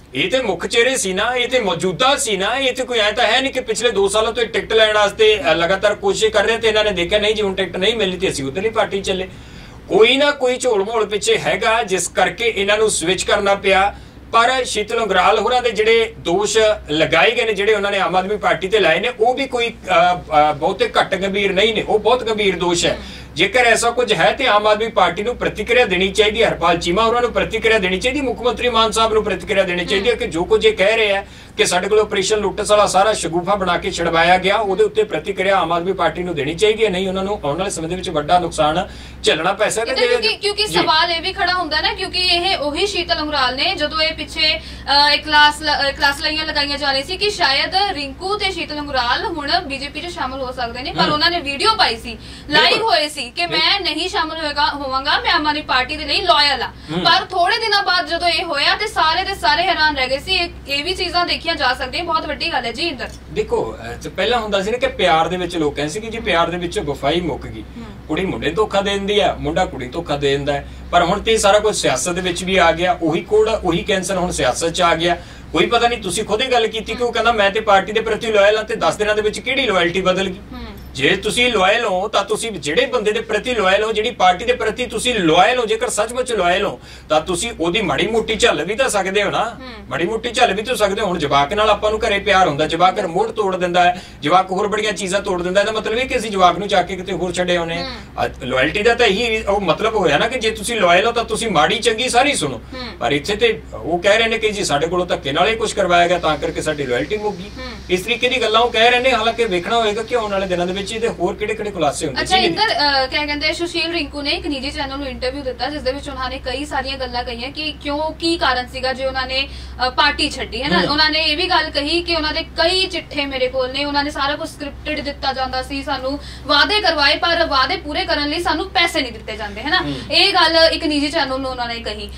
ਇਹ ਤੇ ਮੁੱਖ ਚਿਹਰੇ ਸੀ ਨਾ, ਇਹ ਤੇ ਮੌਜੂਦਾ ਸੀ ਨਾ, ਇਹ ਤੇ ਕੋਈ ਐ ਤਾਂ ਹੈ ਨਹੀਂ ਕਿ ਪਿਛਲੇ ਦੋ ਸਾਲਾਂ ਤੋਂ ਟਿਕਟ ਲੈਣ ਵਾਸਤੇ ਲਗਾਤਾਰ ਕੋਸ਼ਿਸ਼ ਕਰ ਰਹੇ ਤੇ ਇਹਨਾਂ ਨੇ ਦੇਖਿਆ ਨਹੀਂ ਜੀ ਹੁਣ ਟਿਕਟ ਨਹੀਂ ਮਿਲਣੀ ਤੇ ਅਸੀਂ ਉਧਰਲੀ ਪਾਰਟੀ ਚੱਲੇ। ਕੋਈ ਨਾ ਕੋਈ ਝੋਲ ਮੋਲ ਪਿੱਛੇ ਹੈਗਾ ਜਿਸ ਕਰਕੇ ਇਹਨਾਂ ਨੂੰ ਸਵਿਚ ਕਰਨਾ ਪਿਆ। ਪਰ ਸ਼ੀਤਲ ਉਂਗਰਾਲ ਹੋਰਾਂ ਦੇ ਜਿਹੜੇ ਦੋਸ਼ ਲਗਾਏ ਗਏ ਨੇ, ਜਿਹੜੇ ਉਹਨਾਂ ਨੇ ਆਮ ਆਦਮੀ ਪਾਰਟੀ ਤੇ ਲਾਏ ਨੇ, ਉਹ ਵੀ ਕੋਈ ਬਹੁਤੇ ਘੱਟ ਗੰਭੀਰ ਨਹੀਂ ਨੇ, ਉਹ ਬਹੁਤ ਗੰਭੀਰ ਦੋਸ਼ ਹੈ। ਜੇਕਰ ਐਸਾ ਕੁਝ ਹੈ ਤੇ ਆਮ ਆਦਮੀ ਪਾਰਟੀ ਨੂੰ ਪ੍ਰਤੀਕਿਰਿਆ ਦੇਣੀ ਚਾਹੀਦੀ ਹੈ, ਹਰਪਾਲ ਚੀਮਾ ਹੋਰਾਂ ਨੂੰ ਪ੍ਰਤੀਕਿਰਿਆ ਦੇਣੀ ਚਾਹੀਦੀ, ਮੁੱਖ ਮੰਤਰੀ ਮਾਨ ਸਾਹਿਬ ਨੂੰ ਪ੍ਰਤੀਕਿਰਿਆ ਦੇਣੀ ਚਾਹੀਦੀ ਹੈ ਕਿ ਜੋ ਕੁਝ ਇਹ ਕਹਿ ਰਹੇ ਆ ਕਿ ਸਾਡੇ ਕੋਲ ਆਪਰੇਸ਼ਨ ਲੁੱਟਸ ਵਾਲਾ ਸਾਰਾ ਸ਼ਗੂਫਾ ਬਣਾ ਕੇ ਛਡਵਾਇਆ ਗਿਆ, ਉਹਦੇ ਉੱਤੇ ਪ੍ਰਤੀਕਿਰਿਆ ਆਮ ਆਦਮੀ ਪਾਰਟੀ ਨੂੰ ਦੇਣੀ ਚਾਹੀਦੀ ਹੈ। ਨਹੀਂ ਉਹਨਾਂ ਨੂੰ ਆਉਣ ਵਾਲੇ ਸਮੇਂ ਦੇ ਵਿੱਚ ਵੱਡਾ ਨੁਕਸਾਨ ਝੱਲਣਾ ਪੈ ਸਕਦਾ ਹੈ। ਕਿਉਂਕਿ ਕਿਉਂਕਿ ਸਵਾਲ ਇਹ ਵੀ ਖੜਾ ਹੁੰਦਾ ਨਾ, ਕਿਉਂਕਿ ਇਹ ਉਹੀ ਸ਼ੀਤਲ ਉਂਗਰਾਲ ਨੇ ਜਦੋਂ ਇਹ ਪਿੱਛੇ ਇੱਕ ਕਲਾਸ ਕਲਾਸ ਲਾਈਆਂ ਲਗਾਈਆਂ ਜਾ ਰਹੀ ਸੀ ਕਿ ਸ਼ਾਇਦ ਰਿੰਕੂ ਤੇ ਸ਼ੀਤਲ ਉਂਗਰਾਲ ਹੁਣ ਬੀਜੇਪੀ 'ਚ ਸ਼ਾਮਲ ਹੋ ਸਕਦੇ ਨੇ, ਪਰ ਉਹਨਾਂ ਨੇ ਵੀਡੀਓ ਪਾਈ ਸੀ, ਲਾਈਵ ਹੋਏ ਸੀ ਕਿ ਮੈਂ ਨਹੀਂ ਸ਼ਾਮਲ ਹੋਏਗਾ ਹੋਵਾਂਗਾ, ਮੈਂ ਆਮ ਆਦਮੀ ਪਾਰਟੀ ਦੇ ਲਈ ਲਾਇਲ ਆ। ਪਰ ਥੋੜੇ ਦਿਨਾਂ ਬਾਅਦ ਜਦੋਂ ਇਹ ਹੋਇਆ ਤੇ ਸਾਰੇ ਦੇ ਸਾਰੇ ਹੈਰਾਨ ਰਹਿ ਗਏ ਸੀ। ਇਹ ਵੀ ਚੀਜ਼ਾਂ ਦੇਖੀਆਂ ਜਾ ਸਕਦੀਆਂ, ਬਹੁਤ ਵੱਡੀ ਗੱਲ ਹੈ ਜੀ। ਇੰਦਰ ਦੇਖੋ ਪਹਿਲਾਂ ਹੁੰਦਾ ਸੀ ਨਾ ਕਿ ਪਿਆਰ ਦੇ ਵਿੱਚ ਲੋਕ ਕਹਿੰਦੇ ਸੀ ਕਿ ਜੀ ਪਿਆਰ ਦੇ ਵਿੱਚ ਵਫਾਈ ਮੁੱਕ ਗਈ, ਕੁੜੀ ਮੁੰਡੇ ਧੋਖਾ ਦੇ ਦਿੰਦੀ ਆ, ਮੁੰਡਾ ਕੁੜੀ ਧੋਖਾ ਦੇ ਦਿੰਦਾ ਹੈ। ਪਰ ਹੁਣ ਤੇ ਸਾਰਾ ਕੁਝ ਸਿਆਸਤ ਦੇ ਵਿੱਚ ਵੀ ਆ ਗਿਆ, ਉਹੀ ਕੋਡ ਉਹੀ ਕੈਂਸਰ ਹੁਣ ਸਿਆਸਤ 'ਚ ਆ ਗਿਆ। ਕੋਈ ਪਤਾ ਨਹੀਂ, ਤੁਸੀਂ ਖੁਦ ਹੀ ਗੱਲ ਕੀਤੀ ਕਿ ਉਹ ਕਹਿੰਦਾ ਮੈਂ ਤੇ ਪਾਰਟੀ ਦੇ ਪ੍ਰਤੀ ਲਾਇਲ ਹਾਂ, ਤੇ ਦਸ ਦਿਨਾਂ ਦੇ ਵਿੱਚ ਕਿਹੜੀ ਲਾਇਲਟੀ ਬਦਲ ਗਈ। ਜੇ ਤੁਸੀਂ ਲਾਇਲ ਹੋ ਤਾਂ ਤੁਸੀਂ ਜਿਹੜੇ ਬੰਦੇ ਦੇ ਪ੍ਰਤੀ ਲਾਇਲ ਹੋ, ਜਿਹੜੀ ਪਾਰਟੀ ਦੇ ਪ੍ਰਤੀ ਤੁਸੀਂ ਲਾਇਲ ਹੋ, ਜੇਕਰ ਸੱਚਮੁੱਚ ਲਾਇਲ ਹੋ ਤਾਂ ਤੁਸੀਂ ਉਹਦੀ ਮਾੜੀ ਮੋਟੀ ਝੱਲ ਵੀ ਤਾਂ ਸਕਦੇ ਹੋ ਨਾ, ਮਾੜੀ ਮੋਟੀ ਝੱਲ ਵੀ ਤਾਂ ਸਕਦੇ ਹੋ। ਹੁਣ ਜਵਾਕ ਨਾਲ ਆਪਾਂ ਨੂੰ ਘਰੇ ਪਿਆਰ ਹੁੰਦਾ, ਜਵਾਕ ਰਿਮੋਟ ਤੋੜ ਦਿੰਦਾ ਹੈ, ਜਵਾਕ ਹੋਰ ਬੜੀਆਂ ਚੀਜ਼ਾਂ ਤੋੜ ਦਿੰਦਾ, ਇਹਦਾ ਮਤਲਬ ਇਹ ਕਿ ਅਸੀਂ ਜਵਾਕ ਨੂੰ ਚੱਕ ਕੇ ਕਿਤੇ ਹੋਰ ਛੱਡੇ ਹੋਣੇ। ਲਾਇਲਟੀ ਦਾ ਤਾਂ ਇਹੀ ਉਹ ਮਤਲਬ ਹੋਇਆ ਨਾ ਕਿ ਜੇ ਤੁਸੀਂ ਲਾਇਲ ਹੋ ਤਾਂ ਤੁਸੀਂ ਮਾੜੀ ਚੰਗੀ ਸਾਰੀ ਸੁਣੋ। ਪਰ ਇੱਥੇ ਤੇ ਉਹ ਕਹਿ ਰਹੇ ਨੇ ਕਿ ਜੀ ਸਾਡੇ ਕੋਲੋਂ ਧੱਕੇ ਨਾਲ ਹੀ ਕੁਝ ਕਰਵਾਇਆ ਗਿਆ ਤਾਂ ਕਰਕੇ ਸਾਡੀ ਲਾਇਲਟੀ ਮੁੱਕ ਗਈ। ਇਸ ਤਰੀਕੇ ਦੀ ਗੱਲਾਂ ਉਹ ਕਹਿ ਰਹੇ ਨੇ, ਹਾਲਾਂਕਿ ਵੇਖਣਾ ਹੋਏਗਾ ਕਿ ਆਉਣ ਵਾਲੇ ਦਿਨਾਂ ਦੇ ਵਿੱਚ ਇਹਦੇ ਹੋਰ ਕਿਹੜੇ ਕਿਹੜੇ ਖੁਲਾਸੇ ਹੁੰਦੇ। ਅੱਛਾ ਇੰਦਰ, ਕਿਆ ਕਹਿੰਦੇ ਸੁਸ਼ੀਲ ਰਿੰਕੂ ਨੇ ਇੱਕ ਨਿੱਜੀ ਚੈਨਲ ਨੂੰ ਇੰਟਰਵਿਊ ਦਿੱਤਾ ਜਿਸ ਦੇ ਵਿੱਚ ਉਹਨਾਂ ਨੇ ਕਈ ਸਾਰੀਆਂ ਗੱਲਾਂ ਕਹੀਆਂ ਕਿ ਕਿਉਂ ਕੀ ਕਾਰਨ ਸੀਗਾ ਜੇ ਉਹਨਾਂ ਨੇ ਪਾਰਟੀ ਛੱਡੀ ਹੈ ਨਾ। ਉਹਨਾਂ ਨੇ ਇਹ ਵੀ ਗੱਲ ਕਹੀ ਕਿ ਉਹਨਾਂ ਦੇ ਕਈ ਚਿੱਠੇ ਮੇਰੇ ਕੋਲ ਨੇ, ਉਹਨਾਂ ਨੇ ਸਾਰਾ ਕੁਝ ਸਕ੍ਰਿਪਟਡ ਦਿੱਤਾ ਜਾਂਦਾ ਸੀ, ਸਾਨੂੰ ਵਾਅਦੇ ਕਰਵਾਏ ਪਰ ਵਾਅਦੇ ਪੂਰੇ ਕਰਨ ਲਈ ਸਾਨੂੰ ਪੈਸੇ ਨਹੀਂ ਦਿੱਤੇ ਜਾਂਦੇ ਹੈ ਨਾ। ਇਹ ਗੱਲ ਇੱਕ ਨਿੱਜੀ ਚੈਨਲ ਨੂੰ ਉਹਨਾਂ ਨੇ ਕਹੀ।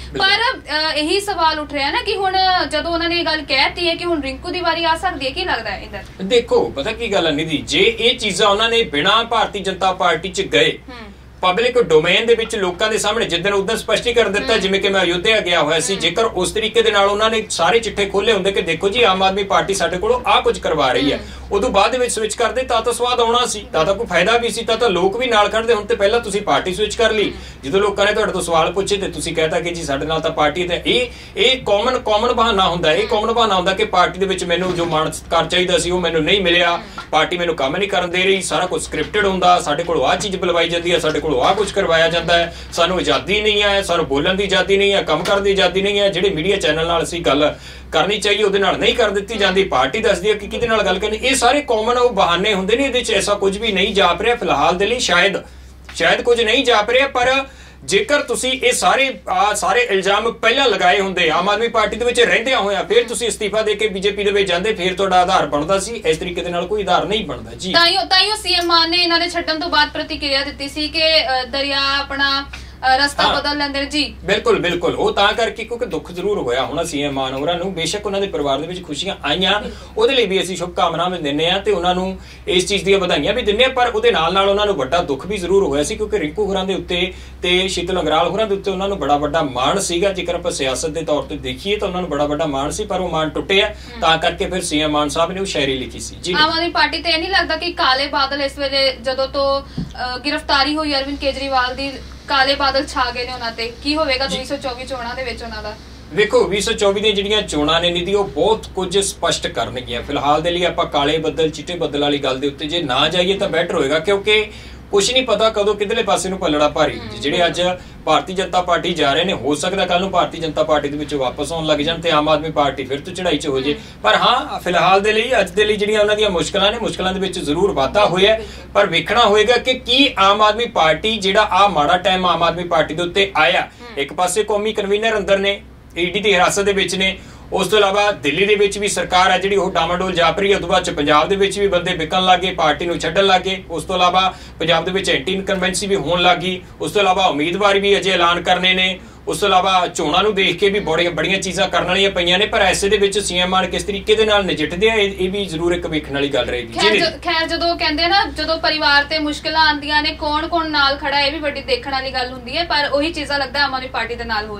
ਪਰ ਇਹੀ ਸਵਾਲ ਉੱਠ ਰਿਹਾ ਨਾ ਕਿ ਹੁਣ ਜਦੋਂ ਉਹਨਾਂ ਨੇ ਇਹ ਗੱਲ ਕਹਿਤੀ ਹੈ ਕਿ ਹੁਣ ਰਿੰਕੂ ਦੀ ਵਾਰੀ ਆ ਸਕਦੀ ਹੈ, ਕੀ ਲੱਗਦਾ ਹੈ ਇੰਦਰ? ਦੇਖੋ ਪਤਾ ਕੀ ਗੱਲ ਹੈ ਨਿਧੀ, ਜੇ ਇਹ ਚੀਜ਼ਾਂ ਉਹਨਾਂ ਨੇ ਬਿਨਾਂ ਭਾਰਤੀ ਜਨਤਾ ਪਾਰਟੀ 'ਚ ਗਏ ਪਬਲਿਕ ਡੋਮੇਨ ਦੇ ਵਿੱਚ ਲੋਕਾਂ ਦੇ ਸਾਹਮਣੇ ਜਿੱਦਣ ਉਦੋਂ ਸਪਸ਼ਟੀਕਰਨ ਦਿੱਤਾ ਜਿਵੇਂ ਕਿ ਮੈਂ ਅਯੁੱਧਿਆ ਗਿਆ ਹੋਇਆ ਸੀ, ਜੇਕਰ ਉਸ ਤਰੀਕੇ ਦੇ ਨਾਲ ਉਹਨਾਂ ਨੇ ਸਾਰੇ ਚਿੱਠੇ ਖੋਲੇ ਹੁੰਦੇ ਕਿ ਦੇਖੋ ਜੀ ਆਮ ਆਦਮੀ ਪਾਰਟੀ ਸਾਡੇ ਕੋਲੋਂ ਆਹ ਕੁਝ ਕਰਵਾ ਰਹੀ ਹੈ, ਉਦੋਂ ਬਾਅਦ ਦੇ ਵਿੱਚ ਸਵਿਚ ਕਰਦੇ ਤਾਂ ਤਾਂ ਸਵਾਦ ਆਉਣਾ ਸੀ, ਤਾਂ ਤਾਂ ਕੋਈ ਫਾਇਦਾ ਵੀ ਸੀ, ਤਾਂ ਤਾਂ ਲੋਕ ਵੀ ਨਾਲ ਖੜਦੇ। ਹੁਣ ਤੇ ਪਹਿਲਾਂ ਤੁਸੀਂ ਪਾਰਟੀ ਸਵਿਚ ਕਰ ਲਈ, ਜਦੋਂ ਲੋਕਾਂ ਨੇ ਤੁਹਾਡੇ ਤੋਂ ਸਵਾਲ ਪੁੱਛੇ ਤੇ ਤੁਸੀਂ ਕਹਿਤਾ ਕਿ ਜੀ ਸਾਡੇ ਨਾਲ ਤਾਂ ਪਾਰਟੀ ਤੇ ਇਹ ਇਹ ਕਾਮਨ ਕਾਮਨ ਬਹਾਨਾ ਹੁੰਦਾ, ਇਹ ਕਾਮਨ ਬਹਾਨਾ ਹੁੰਦਾ ਕਿ ਪਾਰਟੀ ਦੇ ਵਿੱਚ ਮੈਨੂੰ ਜੋ ਮਾਣ ਸਤਿਕਾਰ ਚਾਹੀਦਾ ਸੀ ਉਹ ਮੈਨੂੰ ਨਹੀਂ ਮਿਲਿਆ, ਪਾਰਟੀ ਮੈਨੂੰ ਕੰਮ ਨਹੀਂ ਕਰਨ ਦੇ ਰਹੀ, ਸਾਰਾ ਕੁਝ ਸਕ੍ਰਿਪਟਡ ਹੁੰਦਾ, ਸਾਡੇ ਕੋਲ ਆਹ ਚੀਜ਼ ਬੁਲਵਾਈ ਜਾਂਦੀ ਹੈ, ਸਾਡੇ ਕੋਲ ਆਹ ਕੁਝ ਕਰਵਾਇਆ ਜਾਂਦਾ ਹੈ, ਸਾਨੂੰ ਆਜ਼ਾਦੀ ਨਹੀਂ ਹੈ, ਸਾਨੂੰ ਬੋਲਣ ਦੀ ਆਜ਼ਾਦੀ ਨਹੀਂ ਹੈ, ਕੰਮ ਕਰਨ ਦੀ ਆਜ਼ਾਦੀ ਨਹੀਂ ਹੈ, ਜਿਹੜੇ ਮੀਡੀਆ ਚੈਨਲ ਨਾਲ ਅਸੀਂ ਗੱਲ ਕਰਨੀ ਚਾਹੀਏ ਉਹਦੇ ਨਾਲ ਨਹੀਂ ਕਰ ਦਿੱਤੀ ਜਾਂਦੀ, ਪਾਰਟੀ ਦੱਸਦੀ ਹੈ ਕਿ ਕਿਹਦੇ ਨਾਲ ਗੱਲ ਕਰਨੀ। ਇਹ ਸਾਰੇ ਕਾਮਨ ਉਹ ਬਹਾਨੇ ਹੁੰਦੇ ਨੇ, ਇਹਦੇ ਵਿੱਚ ਐਸਾ ਕੁਝ ਵੀ ਨਹੀਂ ਜਾਪ ਰਿਹਾ ਫਿਲਹਾਲ ਦੇ ਲਈ, ਸ਼ਾਇਦ ਸ਼ਾਇਦ ਕੁਝ ਨਹੀਂ ਜਾਪ ਰਿਹਾ। ਪਰ ਜੇਕਰ ਤੁਸੀਂ ਇਹ ਸਾਰੇ ਆ ਸਾਰੇ ਇਲਜ਼ਾਮ ਪਹਿਲਾਂ ਲਗਾਏ ਹੁੰਦੇ ਆਮ ਆਦਮੀ ਪਾਰਟੀ ਦੇ ਵਿੱਚ ਰਹਿੰਦਿਆਂ ਹੋਇਆ, ਫਿਰ ਤੁਸੀਂ ਅਸਤੀਫਾ ਦੇ ਕੇ ਬੀਜੇਪੀ ਦੇ ਵਿੱਚ ਜਾਂਦੇ, ਫਿਰ ਤੁਹਾਡਾ ਆਧਾਰ ਬਣਦਾ ਸੀ। ਇਸ ਤਰੀਕੇ ਦੇ ਨਾਲ ਕੋਈ ਆਧਾਰ ਨਹੀਂ ਬਣਦਾ ਜੀ। ਤਾਈਓ ਤਾਈਓ ਸੀਐਮ ਮਾਨ ਨੇ ਇਹਨਾਂ ਦੇ ਛੱਡਣ ਤੋਂ ਬਾਅਦ ਪ੍ਰਤੀਕਿਰਿਆ ਦਿੱਤੀ ਸੀ ਕਿ ਦਰਿਆ ਆਪਣਾ ਰਸਤਾ ਬਦਲ ਲੈਂਦੇ ਜੀ। ਬਿਲਕੁਲ ਬਿਲਕੁਲ, ਉਹ ਤਾਂ ਕਰਕੇ ਕਿਉਂਕਿ ਦੁੱਖ ਜ਼ਰੂਰ ਹੋਇਆ ਹੋਣਾ ਸੀਐਮ ਮਾਨ ਹੋਰਾਂ ਨੂੰ, ਬੇਸ਼ੱਕ ਉਹਨਾਂ ਦੇ ਪਰਿਵਾਰ ਦੇ ਵਿੱਚ ਖੁਸ਼ੀਆਂ ਆਈਆਂ, ਉਹਦੇ ਲਈ ਵੀ ਅਸੀਂ ਸ਼ੁਭ ਕਾਮਨਾਵਾਂ ਦਿੰਦੇ ਆ ਤੇ ਉਹਨਾਂ ਨੂੰ ਇਸ ਚੀਜ਼ ਦੀਆਂ ਵਧਾਈਆਂ ਵੀ ਦਿੰਦੇ ਆ। ਪਰ ਉਹਦੇ ਨਾਲ ਨਾਲ ਉਹਨਾਂ ਨੂੰ ਵੱਡਾ ਦੁੱਖ ਵੀ ਜ਼ਰੂਰ ਹੋਇਆ ਸੀ ਕਿਉਂਕਿ ਰਿੰਕੂ ਹੋਰਾਂ ਦੇ ਉੱਤੇ ਤੇ ਸ਼ੀਤਲ ਉਂਗਰਾਲ ਹੋਰਾਂ ਦੇ ਉੱਤੇ ਉਹਨਾਂ ਨੂੰ ਬੜਾ ਵੱਡਾ ਮਾਣ ਸੀਗਾ। ਜੇਕਰ ਆਪਾਂ ਸਿਆਸਤ ਦੇ ਤੌਰ ਤੇ ਦੇਖੀਏ ਤਾਂ ਉਹਨਾਂ ਨੂੰ ਬੜਾ ਵੱਡਾ ਮਾਣ ਸੀ, ਪਰ ਉਹ ਮਾਣ ਟੁੱਟਿਆ, ਤਾਂ ਕਰਕੇ ਫਿਰ ਸੀਐਮ ਮਾਨ ਸਾਹਿਬ ਨੇ ਉਹ ਸ਼ਾਇਰੀ ਲਿਖੀ ਸੀ ਜੀ। ਆਮ ਆਦਮੀ ਪਾਰਟੀ ਤੇ ਇਹ ਨਹੀਂ ਲੱਗਦਾ ਕਿ ਕਾਲੇ ਬਾਦਲ ਇਸ ਵੇਲੇ ਜਦੋਂ ਤੋਂ ਗ੍ਰਿਫਤਾਰੀ ਹੋਈ ਅਰਵਿੰਦ ਕੇਜਰੀਵਾਲ ਦੀ, ਕਾਲੇ ਬਾਦਲ ਛਾ ਗਏ ਨੇ ਉਹਨਾਂ ਤੇ, ਕੀ ਹੋਵੇਗਾ ਦੋ ਹਜ਼ਾਰ ਚੌਵੀ ਚੋਣਾਂ ਦੇ ਵਿੱਚ ਉਹਨਾਂ ਦਾ? ਵੇਖੋ ਵੀਹ ਸੌ ਚੌਵੀ ਦੀਆਂ ਜਿਹੜੀਆਂ ਚੋਣਾਂ ਨੇ ਨਿਧੀ ਉਹ ਬਹੁਤ ਕੁਝ ਸਪਸ਼ਟ ਕਰਨਗੀਆਂ। ਫਿਲਹਾਲ ਦੇ ਲਈ ਆਪਾਂ ਕਾਲੇ ਬੱਦਲ ਚਿੱਟੇ ਬੱਦਲ ਵਾਲੀ ਗੱਲ ਦੇ ਉੱਤੇ ਜੇ ਨਾ ਜਾਈਏ ਤਾਂ ਬੈਟਰ ਹੋਏਗਾ, ਕਿਉਂਕਿ ਕੁਛ ਨਹੀਂ ਪਤਾ ਕਦੋਂ ਕਿਧਰਲੇ ਪਾਸੇ ਨੂੰ ਪਲੜਾ ਭਾਰੀ। ਜਿਹੜੇ ਅੱਜ ਭਾਰਤੀ ਜਨਤਾ ਪਾਰਟੀ ਜਾ ਰਹੇ ਨੇ, ਹੋ ਸਕਦਾ ਕੱਲ ਨੂੰ ਭਾਰਤੀ ਜਨਤਾ ਪਾਰਟੀ ਦੇ ਵਿੱਚ ਵਾਪਸ ਆਉਣ ਲੱਗ ਜਾਣ ਤੇ ਆਮ ਆਦਮੀ ਪਾਰਟੀ ਫਿਰ ਤੋਂ ਚੜਾਈ 'ਚ ਹੋ ਜੇ। ਪਰ ਹਾਂ ਫਿਲਹਾਲ ਦੇ ਲਈ ਅੱਜ ਦੇ ਲਈ ਜਿਹੜੀਆਂ ਉਹਨਾਂ ਦੀਆਂ ਮੁਸ਼ਕਲਾਂ ਨੇ, ਮੁਸ਼ਕਲਾਂ ਦੇ ਵਿੱਚ ਜ਼ਰੂਰ ਵਾਧਾ ਹੋਇਆ, ਪਰ ਵੇਖਣਾ ਹੋਏਗਾ ਕਿ ਕੀ ਆਮ ਆਦਮੀ ਪਾਰਟੀ ਜਿਹੜਾ ਆ ਮਾੜਾ ਟਾਈਮ ਆਮ ਆਦਮੀ ਪਾਰਟੀ ਦੇ ਉੱਤੇ ਆਇਆ, ਇੱਕ ਪਾਸੇ ਕੌਮੀ ਕਨਵੀਨਰ ਅੰਦਰ ਨੇ, ਈਡੀ ਦੀ ਹਿਰਾਸਤ ਦੇ ਵਿੱਚ ਨੇ, ਉਸ ਤੋਂ ਇਲਾਵਾ ਦਿੱਲੀ ਦੇ ਵਿੱਚ ਵੀ ਸਰਕਾਰ ਹੈ ਜਿਹੜੀ ਉਹ ਡਾਮਾਡੋਲ ਜਾਪ ਰਹੀ ਹੈ, ਉਸ ਤੋਂ ਬਾਅਦ ਚ ਪੰਜਾਬ ਦੇ ਵਿੱਚ ਵੀ ਬੰਦੇ ਵਿਕਣ ਲੱਗੇ, ਪਾਰਟੀ ਨੂੰ ਛੱਡਣ ਲੱਗੇ, ਉਸ ਤੋਂ ਇਲਾਵਾ ਪੰਜਾਬ ਦੇ ਵਿੱਚ ਐਂਟੀ ਇਨਕੰਬੈਂਸੀ ਵੀ ਹੋਣ ਲੱਗੀ, ਉਸ ਤੋਂ ਇਲਾਵਾ ਉਮੀਦਵਾਰ ਵੀ ਅਜੇ ਐਲਾਨ ਕਰਨੇ ਨੇ, ਉਸ ਤੋਂ ਇਲਾਵਾ ਚੋਣਾਂ ਨੂੰ ਦੇਖ ਕੇ ਵੀ ਬੜੀਆਂ ਬੜੀਆਂ ਚੀਜ਼ਾਂ ਕਰਨ ਵਾਲੀਆਂ ਪਈਆਂ ਨੇ। ਪਰ ਐਸੇ ਦੇ ਵਿੱਚ ਸੀਐਮ ਮਾਨ ਕਿਸ ਤਰੀਕੇ ਦੇ ਨਾਲ ਨਜਿੱਠਦੇ ਆ, ਇਹ ਵੀ ਜ਼ਰੂਰ ਇੱਕ ਵੇਖਣ ਵਾਲੀ ਗੱਲ ਰਹੇਗੀ। ਖੈਰ ਜਦੋਂ ਕਹਿੰਦੇ ਨਾ ਜਦੋਂ ਪਰਿਵਾਰ ਤੇ ਮੁਸ਼ਕਲਾਂ ਆਉਂਦੀਆਂ ਨੇ ਕੌਣ ਕੌਣ ਨਾਲ ਖੜਾ, ਇਹ ਵੀ ਵੱਡੀ ਦੇਖਣ ਵਾਲੀ ਗੱਲ ਹੁੰਦੀ ਹੈ, ਪਰ ਉਹੀ ਚੀਜ਼ਾਂ ਲੱਗਦਾ ਆਮ ਆਦਮੀ ਪਾਰਟੀ ਦੇ ਨਾਲ ਹੋ ਰਹੀਆਂ ਨੇ।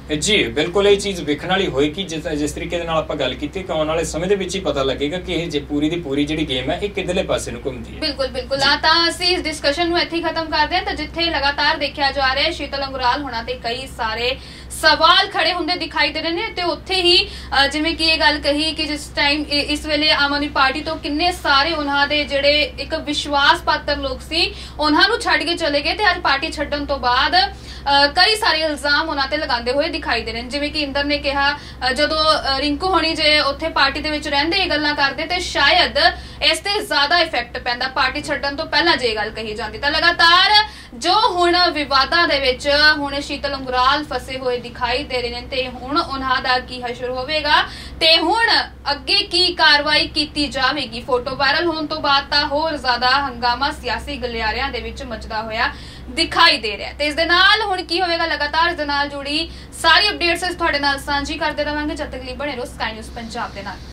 ਜੀ ਬਿਲਕੁਲ ਇਹ ਚੀਜ਼ ਵੇਖਣ ਵਾਲੀ ਹੋਏਗੀ। ਜਿਸ ਜਿਸ ਤਰੀਕੇ ਦੇ ਨਾਲ ਆਪਾਂ ਗੱਲ ਕੀਤੀ ਕਿ ਆਉਣ ਵਾਲੇ ਸਮੇਂ ਦੇ ਵਿੱਚ ਹੀ ਪਤਾ ਲੱਗੇਗਾ ਕਿ ਇਹ ਜੇ ਪੂਰੀ ਦੀ ਪੂਰੀ ਜਿਹੜੀ ਗੇਮ ਹੈ ਇਹ ਕਿੱਧਰਲੇ ਪਾਸੇ ਨੂੰ ਘੁੰਮਦੀ ਹੈ। ਬਿਲਕੁਲ ਬਿਲकुल ਆ ਤਾਂ ਅਸੀਂ ਇਸ ਡਿਸਕਸ਼ਨ ਨੂੰ ਇੱਥੇ ਹੀ ਖਤਮ ਕਰਦੇ ਹਾਂ। ਤਾਂ ਜਿੱਥੇ ਲਗਾਤਾਰ ਦੇਖਿਆ ਜਾ ਰਿਹਾ ਹੈ ਸ਼ੀਤਲ ਅੰਗਰਾਲ ਹੋਣਾ ਤੇ ਕਈ ਸਾਰੇ ਸਵਾਲ ਖੜੇ ਹੁੰਦੇ ਦਿਖਾਈ ਦੇ ਰਹੇ ਨੇ ਤੇ ਉੱਥੇ ਹੀ ਜਿਵੇਂ ਕਿ ਇਹ ਗੱਲ ਕਹੀ ਕਿ ਜਿਸ ਟਾਈਮ ਇਸ ਵੇਲੇ ਆਮ ਆਦਮੀ ਪਾਰਟੀ ਤੋਂ ਕਿੰਨੇ ਸਾਰੇ ਉਹਨਾਂ ਦੇ ਜਿਹੜੇ ਇੱਕ ਵਿਸ਼ਵਾਸ ਪਾਤਰ ਲੋਕ ਸੀ ਉਹਨਾਂ ਨੂੰ ਛੱਡ ਕੇ ਚਲੇ ਗਏ ਤੇ ਅੱਜ ਪਾਰਟੀ ਛੱਡਣ ਤੋਂ ਬਾਅਦ ਕਈ ਸਾਰੇ ਇਲਜ਼ਾਮ ਉਹਨਾਂ ਤੇ ਲਗਾਉਂਦੇ ਹੋਏ ਦਿਖਾਈ ਦੇ ਰਹੇ ਨੇ। ਜਿਵੇਂ ਕਿ ਇੰਦਰ ਨੇ ਕਿਹਾ ਜਦੋਂ ਰਿੰਕੂ ਹੋਣੀ ਜੇ ਉੱਥੇ ਪਾਰਟੀ ਦੇ ਵਿੱਚ ਰਹਿੰਦੇ ਇਹ ਗੱਲਾਂ ਕਰਦੇ ਤੇ ਸ਼ਾਇਦ ਇਸ ਤੇ ਜ਼ਿਆਦਾ ਇਫੈਕਟ ਪੈਂਦਾ ਪਾਰਟੀ ਛੱਡਣ ਤੋਂ ਪਹਿਲਾਂ ਜੇ ਗੱਲ ਕਹੀ ਜਾਂਦੀ। ਤਾਂ ਲਗਾਤਾਰ ਜੋ ਹੁਣ ਵਿਵਾਦਾਂ ਦੇ ਵਿੱਚ ਹੁਣ ਸ਼ੀਤਲ ਅੰਗਰਾਲ ਫਸੇ ਹੋਏ ਦਿਖਾਈ ਦੇ ਰਹੇ ਨੇ ਤੇ ਹੁਣ ਉਹਨਾਂ ਦਾ ਕੀ ਹਸ਼ਰ ਹੋਵੇਗਾ ਤੇ ਹੁਣ ਅੱਗੇ ਕੀ ਕਾਰਵਾਈ ਕੀਤੀ ਜਾਵੇਗੀ। ਫੋਟੋ ਵਾਇਰਲ ਹੋਣ ਤੋਂ ਬਾਅਦ ਤਾਂ ਹੋਰ ਜ਼ਿਆਦਾ ਹੰਗਾਮਾ ਸਿਆਸੀ ਗਲਿਆਰਿਆਂ ਦੇ ਵਿੱਚ ਮਚਦਾ ਹੋਇਆ ਦਿਖਾਈ ਦੇ ਰਿਹਾ ਤੇ ਇਸ ਦੇ ਨਾਲ ਹੁਣ ਕੀ ਹੋਵੇਗਾ ਲਗਾਤਾਰ ਇਸ ਦੇ ਨਾਲ ਜੁੜੀ ਸਾਰੀ ਅਪਡੇਟਸ ਤੁਹਾਡੇ ਨਾਲ ਸਾਂਝੀ ਕਰਦੇ ਰਵਾਂਗੇ। ਜਦ ਤੱਕ ਲਈ ਬਣੇ ਰਹੋ ਸਕਾਈ ਨਿਊਜ਼ ਪੰਜਾਬ ਦੇ ਨਾਲ।